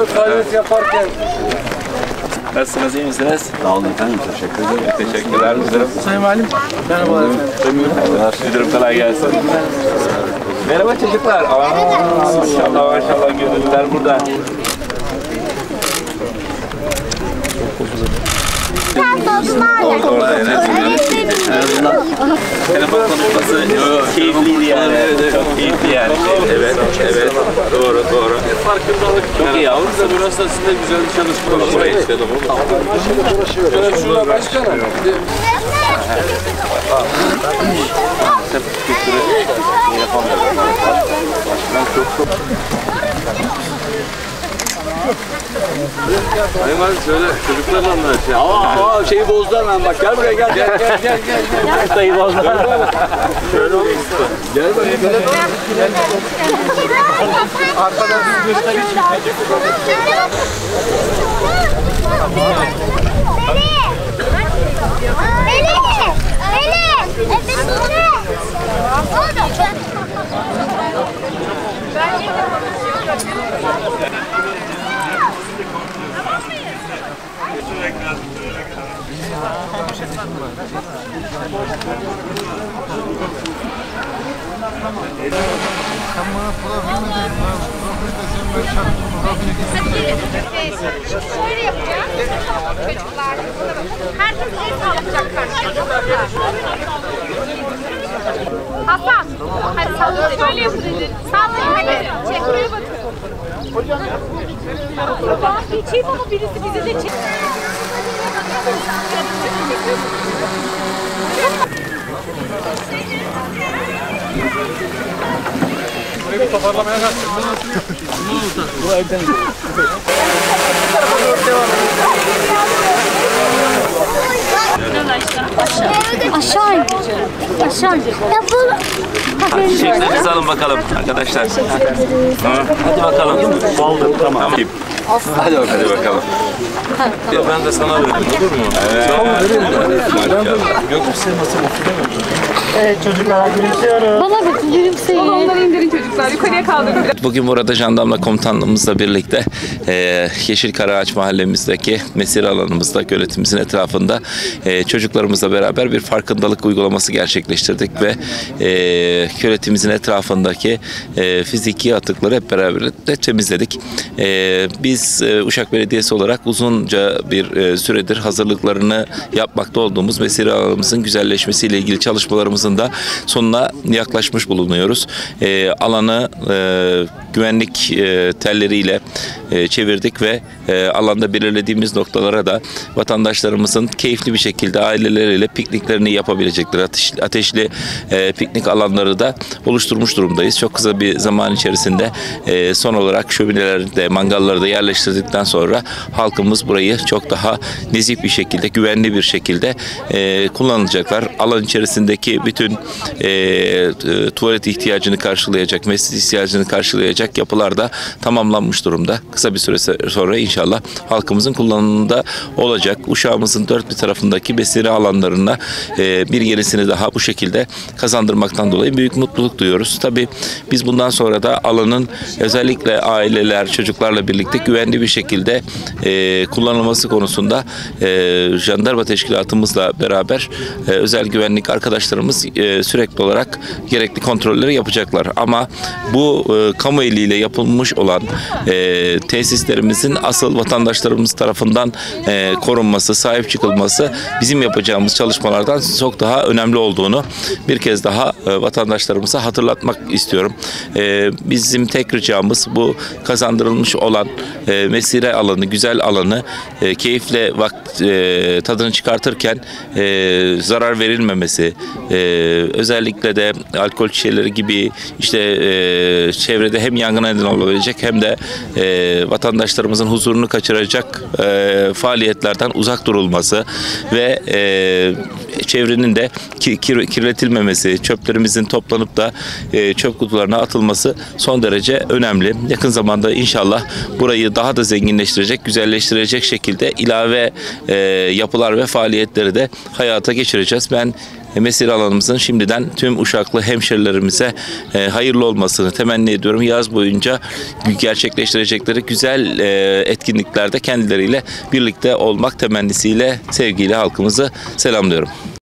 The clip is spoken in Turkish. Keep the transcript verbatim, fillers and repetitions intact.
Anıt kahvesi yaparken. Nasılsınız, iyi misiniz? Sağ olun efendim, teşekkür ederim. Teşekkürler müdürüm. Sayın Valim, merhabalar efendim. Müdürüm kolay gelsin. Merhaba çocuklar. Aa, maşallah maşallah gönüllüler burada. Orada en azından telefon konuşması keyifliydi yani. Çok keyifli yani. Evet, evet. Doğru, doğru. Farkındalık Çok iyi yavrum. Bize üniversitesinde güzel bir çalışma var. Burayı istedim oğlum. Şöyle şurada başkanım. Antep kültürü yapamıyorum. Ben çok çok... Sayın Valim söyle, çocuklarla anlar şey. Aa, aa şeyi bozdu hemen bak, gel buraya gel. Gel gel gel gel. Dayı bozdu. Şöyle olayım. Gel bakayım. Arkadan siz göstereyim. Şöyle yapacağız. Çocuklar. Herkes el sallayacak karşıya. Hasan. Hadi sallayın. Şöyle yapın. Sallayın hadi. Çek buraya bakın. Ben geçeyim ama birisi bizi de çek. Burayı bir toparlamaya kalktım. Bu evden Aşağı in. Aşağı in. Ya bunu... Çiçeklerinizi alın bakalım arkadaşlar. Ha, hadi bakalım. Aldım, tamam. Hadi bakalım. Hadi bakalım. Ya ben de sana vereyim, olur mu? Evet. Gökçe sen nasıl Evet çocuklar gülümsüyoruz. Bana bir gülümseyin. Onları indirin çocuklar. Yukarıya kaldırın. Bugün burada jandarma komutanlığımızla birlikte e, Yeşil Karaağaç mahallemizdeki mesire alanımızda, göletimizin etrafında e, çocuklarımızla beraber bir farkındalık uygulaması gerçekleştirdik ve e, göletimizin etrafındaki e, fiziki atıkları hep beraber de temizledik. E, biz e, Uşak Belediyesi olarak uzunca bir e, süredir hazırlıklarını yapmakta olduğumuz mesire alanımızın güzelleşmesiyle ilgili çalışmalarımızın da sonuna yaklaşmış bulunuyoruz. E, alanı e, güvenlik e, telleriyle e, çevirdik ve e, alanda belirlediğimiz noktalara da vatandaşlarımızın keyifli bir şekilde aileleriyle pikniklerini yapabilecekleri ateş, ateşli e, piknik alanları da oluşturmuş durumdayız. Çok kısa bir zaman içerisinde e, son olarak şömineleri de mangalları da yerleştirdikten sonra halkımız burayı çok daha nezih bir şekilde, güvenli bir şekilde e, kullanacaklar. Alan içerisindeki bütün e, e, tuvalet ihtiyacını karşılayacak, mescid ihtiyacını karşılayacak yapılar da tamamlanmış durumda. Kısa bir süre sonra inşallah halkımızın kullanımında olacak. Uşağımızın dört bir tarafındaki mesire alanlarına e, bir yenisini daha bu şekilde kazandırmaktan dolayı büyük mutluluk duyuyoruz. Tabii biz bundan sonra da alanın özellikle aileler, çocuklarla birlikte güvenli bir şekilde e, kullanılması konusunda e, jandarma teşkilatımızla beraber e, özel güvenlik arkadaşlarımız e, sürekli olarak gerekli kontrolleri yapacaklar. Ama bu e, kamu eliyle yapılmış olan e, tesislerimizin asıl vatandaşlarımız tarafından e, korunması, sahip çıkılması bizim yapacağımız çalışmalardan çok daha önemli olduğunu bir kez daha e, vatandaşlarımıza hatırlatmak istiyorum. E, bizim tek ricamız bu kazandırılmış olan e, mesire alanı, güzel alanı e, keyifle vakt, e, tadını çıkartırken e, zarar verilmemesi, e, özellikle de alkol şişeleri gibi işte e, çevrede hem yangına neden olabilecek hem de e, vatandaşlarımızın huzurunu kaçıracak e, faaliyetlerden uzak durulması ve e, çevrenin de kir, kir, kirletilmemesi, çöplerimizin toplanıp da e, çöp kutularına atılması son derece önemli. Yakın zamanda inşallah burayı daha da zenginleştirecek, güzelleştirecek şekilde ilave e, yapılar ve faaliyetleri de hayata geçireceğiz. Ben e, mesire alanımızın şimdiden tüm Uşaklı hemşerilerimize e, hayırlı olmasını temenni ediyorum. Yaz boyunca gerçekleştirecekleri güzel e, etkinliklerde kendileriyle birlikte olmak temennisiyle sevgiyle halkımızı selamlıyorum.